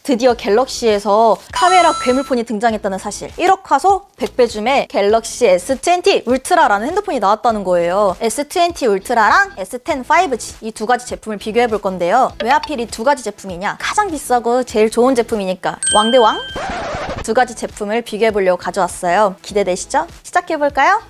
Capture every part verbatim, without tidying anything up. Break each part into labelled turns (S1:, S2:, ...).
S1: 드디어 갤럭시에서 카메라 괴물폰이 등장했다는 사실. 일억 화소 백 배 줌의 갤럭시 에스 이십 울트라라는 핸드폰이 나왔다는 거예요. 에스 이십 울트라랑 에스 텐 파이브 지 이 두 가지 제품을 비교해 볼 건데요. 왜 하필 이 두 가지 제품이냐? 가장 비싸고 제일 좋은 제품이니까 왕대왕? 두 가지 제품을 비교해 보려고 가져왔어요. 기대되시죠? 시작해 볼까요?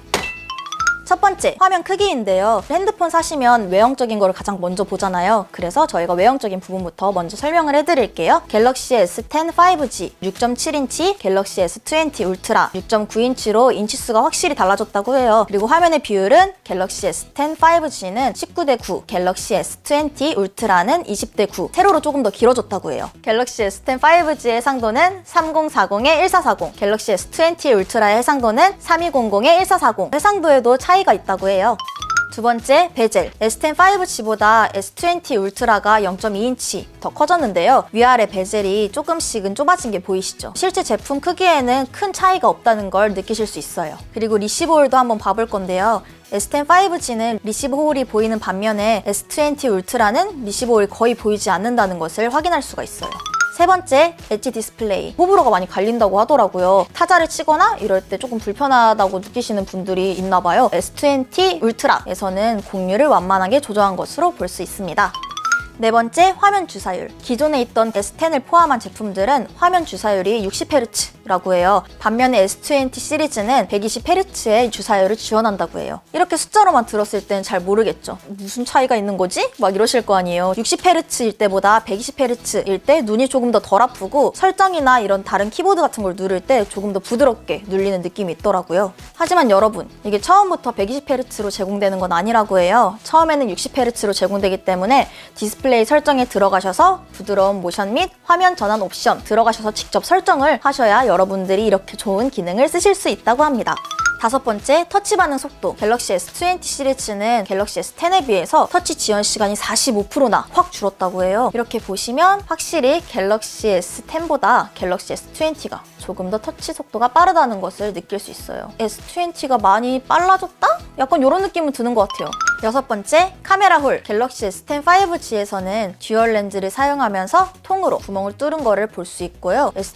S1: 첫 번째, 화면 크기인데요. 핸드폰 사시면 외형적인 거를 가장 먼저 보잖아요. 그래서 저희가 외형적인 부분부터 먼저 설명을 해드릴게요. 갤럭시 에스 텐 파이브 지 육 점 칠 인치, 갤럭시 에스 이십 울트라 육 점 구 인치로 인치수가 확실히 달라졌다고 해요. 그리고 화면의 비율은 갤럭시 에스 텐 파이브 지는 십구 대 구, 갤럭시 에스 이십 울트라는 이십 대 구, 세로로 조금 더 길어졌다고 해요. 갤럭시 에스 텐 파이브 지의 해상도는 삼공사공에 일사사공, 갤럭시 에스 이십 울트라의 해상도는 삼이공공에 일사사공, 해상도에도 차이 가 있다고 해요. 두 번째, 베젤. 에스 텐 파이브 지보다 에스 이십 울트라가 영 점 이 인치 더 커졌는데요. 위아래 베젤이 조금씩은 좁아진 게 보이시죠? 실제 제품 크기에는 큰 차이가 없다는 걸 느끼실 수 있어요. 그리고 리시버 홀도 한번 봐볼 건데요. 에스 텐 파이브 지는 리시버 홀이 보이는 반면에 에스 이십 울트라는 리시버 홀이 거의 보이지 않는다는 것을 확인할 수가 있어요. 세 번째, 엣지 디스플레이. 호불호가 많이 갈린다고 하더라고요. 타자를 치거나 이럴 때 조금 불편하다고 느끼시는 분들이 있나 봐요. 에스 이십 울트라에서는 공유를 완만하게 조정한 것으로 볼 수 있습니다. 네 번째, 화면 주사율. 기존에 있던 에스 텐을 포함한 제품들은 화면 주사율이 육십 헤르츠라고 해요. 반면에 에스 이십 시리즈는 백이십 헤르츠의 주사율을 지원한다고 해요. 이렇게 숫자로만 들었을 땐 잘 모르겠죠. 무슨 차이가 있는 거지? 막 이러실 거 아니에요. 육십 헤르츠일 때보다 백이십 헤르츠일 때 눈이 조금 더 덜 아프고 설정이나 이런 다른 키보드 같은 걸 누를 때 조금 더 부드럽게 눌리는 느낌이 있더라고요. 하지만 여러분, 이게 처음부터 백이십 헤르츠로 제공되는 건 아니라고 해요. 처음에는 육십 헤르츠로 제공되기 때문에 디스플레이 플레이 설정에 들어가셔서 부드러운 모션 및 화면 전환 옵션 들어가셔서 직접 설정을 하셔야 여러분들이 이렇게 좋은 기능을 쓰실 수 있다고 합니다. 다섯 번째, 터치 반응 속도. 갤럭시 에스 이십 시리즈는 갤럭시 에스 텐에 비해서 터치 지연 시간이 사십오 퍼센트나 확 줄었다고 해요. 이렇게 보시면 확실히 갤럭시 에스 텐보다 갤럭시 에스 이십가 조금 더 터치 속도가 빠르다는 것을 느낄 수 있어요. 에스 이십가 많이 빨라졌다? 약간 이런 느낌은 드는 것 같아요. 여섯 번째, 카메라 홀. 갤럭시 에스 텐 파이브 지에서는 듀얼 렌즈를 사용하면서 통으로 구멍을 뚫은 거를 볼 수 있고요. 에스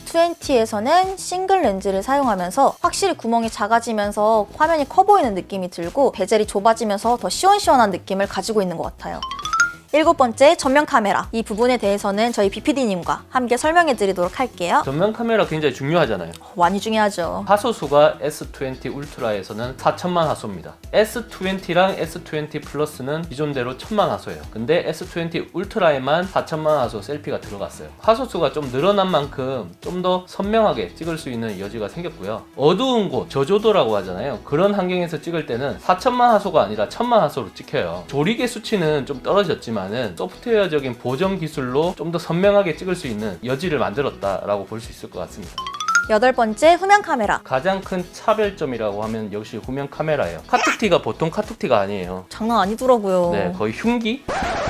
S1: 이십에서는 싱글 렌즈를 사용하면서 확실히 구멍이 작아지면서 화면이 커 보이는 느낌이 들고 베젤이 좁아지면서 더 시원시원한 느낌을 가지고 있는 것 같아요. 일곱 번째, 전면 카메라. 이 부분에 대해서는 저희 비피디님과 함께 설명해 드리도록 할게요.
S2: 전면 카메라 굉장히 중요하잖아요.
S1: 많이 중요하죠.
S2: 화소수가 에스 이십 울트라에서는 사천만 화소입니다. 에스 이십랑 에스 이십 플러스는 기존대로 천만 화소예요. 근데 에스 이십 울트라에만 사천만 화소 셀피가 들어갔어요. 화소수가 좀 늘어난 만큼 좀 더 선명하게 찍을 수 있는 여지가 생겼고요. 어두운 곳, 저조도라고 하잖아요. 그런 환경에서 찍을 때는 사천만 화소가 아니라 천만 화소로 찍혀요. 조리개 수치는 좀 떨어졌지만 소프트웨어적인 보정 기술로 좀 더 선명하게 찍을 수 있는 여지를 만들었다라고 볼 수 있을 것 같습니다.
S1: 여덟 번째, 후면 카메라.
S2: 가장 큰 차별점이라고 하면 역시 후면 카메라예요. 카툭티가 보통 카툭티가 아니에요.
S1: 장난 아니더라고요.
S2: 네, 거의 흉기?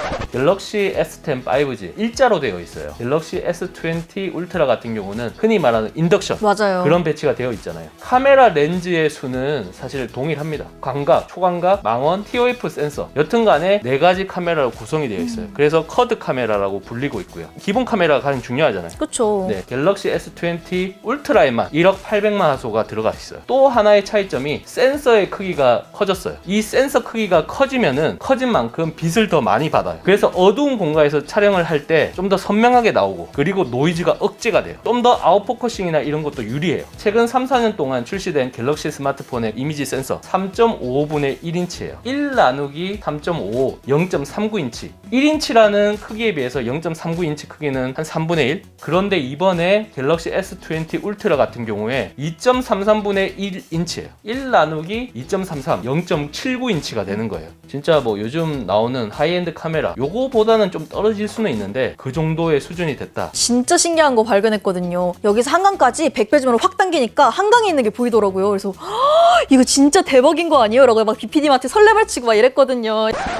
S2: 갤럭시 에스 텐 파이브 지 일자로 되어 있어요. 갤럭시 에스 이십 울트라 같은 경우는 흔히 말하는 인덕션,
S1: 맞아요.
S2: 그런 배치가 되어 있잖아요. 카메라 렌즈의 수는 사실 동일합니다. 광각, 초광각, 망원, 티 오 에프 센서, 여튼간에 네 가지 카메라로 구성이 되어 있어요. 음. 그래서 쿼드 카메라라고 불리고 있고요. 기본 카메라가 가장 중요하잖아요.
S1: 그렇죠.
S2: 네, 갤럭시 에스 이십 울트라에만 일억 팔백만 화소가 들어가 있어요. 또 하나의 차이점이 센서의 크기가 커졌어요. 이 센서 크기가 커지면은 커진 만큼 빛을 더 많이 받아요. 그래서 어두운 공간에서 촬영을 할 때 좀 더 선명하게 나오고, 그리고 노이즈가 억제가 돼요. 좀 더 아웃포커싱이나 이런 것도 유리해요. 최근 삼, 사 년 동안 출시된 갤럭시 스마트폰의 이미지 센서 삼 점 오오분의 일 인치예요. 일 나누기 삼 점 오오, 영 점 삼구 인치. 일 인치라는 크기에 비해서 영 점 삼구 인치 크기는 한 삼분의 일? 그런데 이번에 갤럭시 에스 이십 울트라 같은 경우에 이 점 삼삼분의 일 인치예요. 일 나누기 이 점 삼삼, 영 점 칠구 인치가 되는 거예요. 진짜 뭐 요즘 나오는 하이엔드 카메라 요거보다는 좀 떨어질 수는 있는데 그 정도의 수준이 됐다.
S1: 진짜 신기한 거 발견했거든요. 여기서 한강까지 백 배 줌으로 확 당기니까 한강에 있는 게 보이더라고요. 그래서 이거 진짜 대박인 거 아니에요? 라고 막 비피디님한테 설레발치고 막 이랬거든요.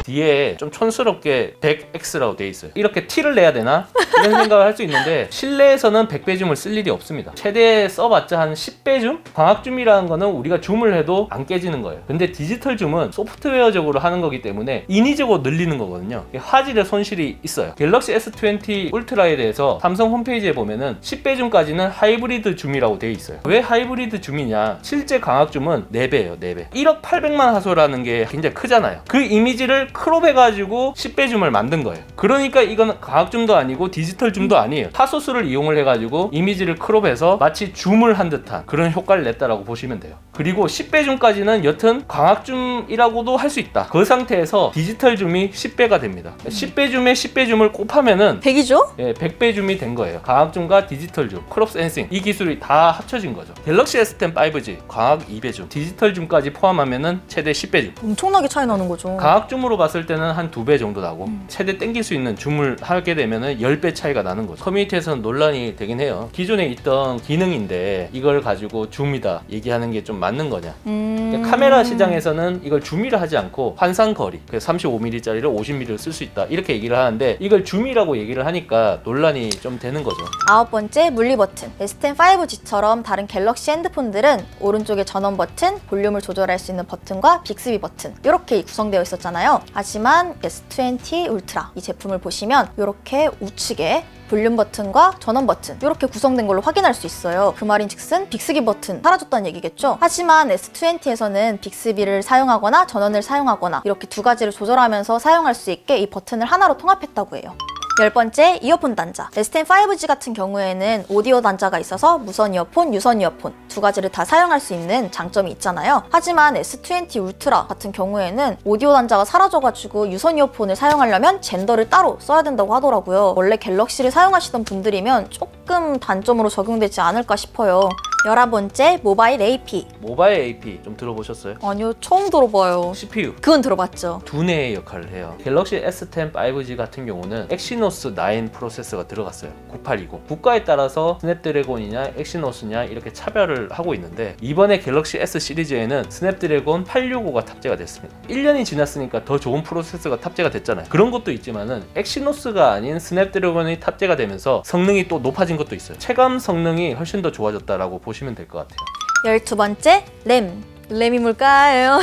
S2: 뒤에 좀 촌스럽게 백 엑스라고 돼 있어요. 이렇게 티를 내야 되나? 이런 생각을 할 수 있는데 실내에서는 백 배 줌을 쓸 일이 없습니다. 최대 써봤자 한 십 배 줌? 광학 줌이라는 거는 우리가 줌을 해도 안 깨지는 거예요. 근데 디지털 줌은 소프트웨어적으로 하는 거기 때문에 인위적으로 늘리는 거거든요. 화질의 손실이 있어요. 갤럭시 에스 이십 울트라에 대해서 삼성 홈페이지에 보면은 십 배 줌까지는 하이브리드 줌이라고 돼 있어요. 왜 하이브리드 줌이냐? 실제 광학 줌은 네 배예요. 네 배. 일억 팔백만 화소라는 게 굉장히 크잖아요. 그 이미지를 크롭해가지고 십 배 줌을 만든 거예요. 그러니까 이건 광학 줌도 아니고 디지털 줌도 아니에요. 하소수를 이용을 해가지고 이미지를 크롭해서 마치 줌을 한 듯한 그런 효과를 냈다라고 보시면 돼요. 그리고 십 배 줌까지는 여튼 광학 줌이라고도 할 수 있다. 그 상태에서 디지털 줌이 십 배가 됩니다. 십 배 줌에 십 배 줌을 곱하면은
S1: 백이죠?
S2: 예, 백 배 줌이 된 거예요. 광학 줌과 디지털 줌, 크롭 센싱 이 기술이 다 합쳐진 거죠. 갤럭시 에스 텐 파이브 지 광학 이 배 줌, 디지털 줌까지 포함하면은 최대 십 배 줌.
S1: 엄청나게 차이 나는 거죠.
S2: 광학 줌으로 봤을 때는 한 두 배 정도 나고
S1: 음.
S2: 최대 땡길 수 있는 줌을 하게 되면은 십 배 차이가 나는 거죠. 커뮤니티에서는 논란이 되긴 해요. 기존에 있던 기능인데 이걸 가지고 줌이다 얘기하는 게 좀 맞는 거냐.
S1: 음...
S2: 카메라 시장에서는 이걸 줌이라 하지 않고 환상거리, 그래서 삼십오 밀리미터 짜리를 오십 밀리미터를 쓸 수 있다 이렇게 얘기를 하는데 이걸 줌이라고 얘기를 하니까 논란이 좀 되는 거죠.
S1: 아홉 번째 물리 버튼. 에스 텐 파이브 지처럼 다른 갤럭시 핸드폰들은 오른쪽에 전원 버튼, 볼륨을 조절할 수 있는 버튼과 빅스비 버튼 이렇게 구성되어 있었잖아요. 하지만 에스 이십 울트라 이 제품을 보시면 이렇게 우측에 볼륨 버튼과 전원 버튼 이렇게 구성된 걸로 확인할 수 있어요. 그 말인즉슨 빅스비 버튼 사라졌다는 얘기겠죠. 하지만 에스 이십에서는 빅스비를 사용하거나 전원을 사용하거나 이렇게 두 가지를 조절하면서 사용할 수 있게 이 버튼을 하나로 통합했다고 해요. 열 번째, 이어폰 단자. 에스 텐 파이브 지 같은 경우에는 오디오 단자가 있어서 무선 이어폰, 유선 이어폰 두 가지를 다 사용할 수 있는 장점이 있잖아요. 하지만 에스 이십 울트라 같은 경우에는 오디오 단자가 사라져가지고 유선 이어폰을 사용하려면 젠더를 따로 써야 된다고 하더라고요. 원래 갤럭시를 사용하시던 분들이면 조금 단점으로 적용되지 않을까 싶어요. 열한 번째, 모바일 에이피.
S2: 모바일 에이피 좀 들어보셨어요?
S1: 아니요, 처음 들어봐요.
S2: 씨피유.
S1: 그건 들어봤죠.
S2: 두뇌의 역할을 해요. 갤럭시 에스 텐 파이브 지 같은 경우는 엑시노스 나인 프로세서가 들어갔어요. 구팔이십. 국가에 따라서 스냅드래곤이냐 엑시노스냐 이렇게 차별을 하고 있는데 이번에 갤럭시 S 시리즈에는 스냅드래곤 팔백육십오가 탑재가 됐습니다. 일 년이 지났으니까 더 좋은 프로세서가 탑재가 됐잖아요. 그런 것도 있지만은 엑시노스가 아닌 스냅드래곤이 탑재가 되면서 성능이 또 높아진 것도 있어요. 체감 성능이 훨씬 더 좋아졌다라고 보시면 될 것 같아요.
S1: 열두 번째, 램. 램이 뭘까요?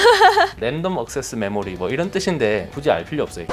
S2: 랜덤 액세스 메모리 뭐 이런 뜻인데 굳이 알 필요 없어요.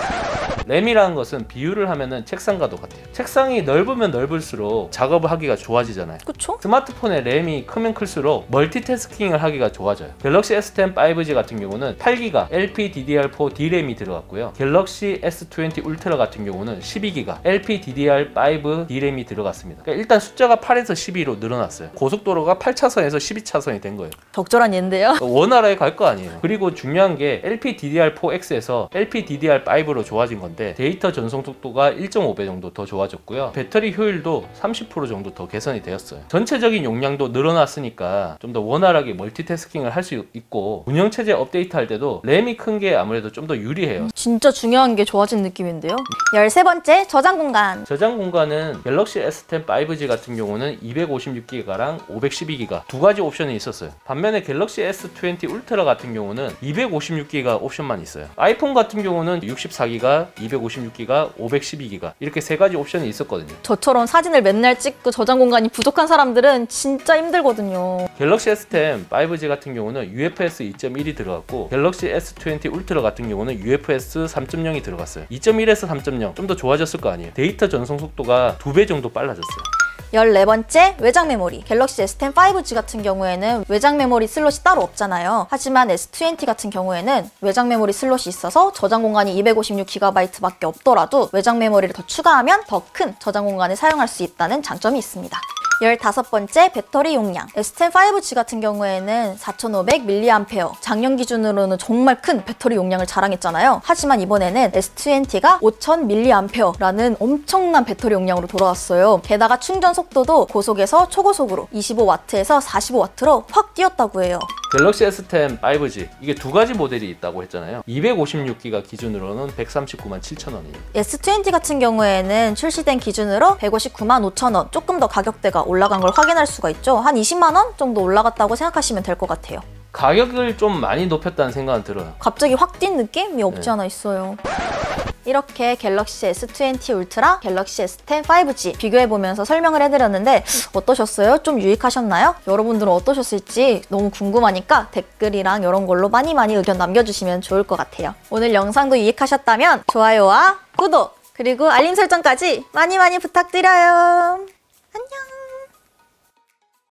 S2: 램이라는 것은 비유를 하면은 책상과도 같아요. 책상이 넓으면 넓을수록 작업을 하기가 좋아지잖아요.
S1: 그쵸?
S2: 스마트폰의 램이 크면 클수록 멀티태스킹을 하기가 좋아져요. 갤럭시 에스 텐 파이브 지 같은 경우는 팔 기가 엘피 디 디 알 포 D램이 들어갔고요. 갤럭시 에스 이십 울트라 같은 경우는 십이 기가 엘피 디 디 알 파이브 D램이 들어갔습니다. 그러니까 일단 숫자가 팔에서 십이로 늘어났어요. 고속도로가 팔 차선에서 십이 차선이 된 거예요.
S1: 적절한 예인데요.
S2: 원활하게 갈 거 아니에요. 그리고 중요한 게 엘피 디 디 알 포 엑스에서 엘피 디 디 알 파이브로 좋아진 건데 데이터 전송 속도가 일 점 오 배 정도 더 좋아졌고요. 배터리 효율도 삼십 퍼센트 정도 더 개선이 되었어요. 전체적인 용량도 늘어났으니까 좀 더 원활하게 멀티태스킹을 할 수 있고 운영체제 업데이트 할 때도 램이 큰 게 아무래도 좀 더 유리해요.
S1: 진짜 중요한 게 좋아진 느낌인데요. 열세 번째, 저장 공간.
S2: 저장 공간은 갤럭시 에스 텐 파이브 지 같은 경우는 이백오십육 기가랑 오백십이 기가 두 가지 옵션이 있었어요. 반면에 갤럭시 에스 이십 울트라 같은 경우는 이백오십육 기가 옵션만 있어요. 아이폰 같은 경우는 육십사 기가, 이백오십육 기가, 오백십이 기가 이렇게 세 가지 옵션이 있었거든요.
S1: 저처럼 사진을 맨날 찍고 저장 공간이 부족한 사람들은 진짜 힘들거든요.
S2: 갤럭시 에스 텐 파이브 지 같은 경우는 유 에프 에스 이 점 일이 들어갔고 갤럭시 에스 이십 울트라 같은 경우는 유 에프 에스 삼 점 영이 들어갔어요. 이 점 일에서 삼 점 영 좀 더 좋아졌을 거 아니에요. 데이터 전송 속도가 두 배 정도 빨라졌어요.
S1: 열네 번째, 외장 메모리. 갤럭시 에스 텐 파이브 지 같은 경우에는 외장 메모리 슬롯이 따로 없잖아요. 하지만 에스 이십 같은 경우에는 외장 메모리 슬롯이 있어서 저장 공간이 이백오십육 기가바이트밖에 없더라도 외장 메모리를 더 추가하면 더 큰 저장 공간을 사용할 수 있다는 장점이 있습니다. 열다섯 번째, 배터리 용량. 에스 텐 파이브 지 같은 경우에는 사천오백 밀리앰페어, 작년 기준으로는 정말 큰 배터리 용량을 자랑했잖아요. 하지만 이번에는 에스 이십가 오천 밀리앰페어라는 엄청난 배터리 용량으로 돌아왔어요. 게다가 충전 속도도 고속에서 초고속으로 이십오 와트에서 사십오 와트로 확 뛰었다고 해요.
S2: 갤럭시 에스 텐 파이브 지 이게 두 가지 모델이 있다고 했잖아요. 이백오십육 기가 기준으로는 백삼십구만 칠천 원이에요.
S1: 에스 이십 같은 경우에는 출시된 기준으로 백오십구만 오천 원, 조금 더 가격대가 올라간 걸 확인할 수가 있죠. 한 이십만 원 정도 올라갔다고 생각하시면 될 것 같아요.
S2: 가격을 좀 많이 높였다는 생각은 들어요.
S1: 갑자기 확 뛴 느낌이 없지
S2: 네.
S1: 않아 있어요. 이렇게 갤럭시 에스 이십 울트라, 갤럭시 에스 텐 파이브 지 비교해보면서 설명을 해드렸는데 어떠셨어요? 좀 유익하셨나요? 여러분들은 어떠셨을지 너무 궁금하니까 댓글이랑 이런 걸로 많이 많이 의견 남겨주시면 좋을 것 같아요. 오늘 영상도 유익하셨다면 좋아요와 구독, 그리고 알림 설정까지 많이 많이 부탁드려요.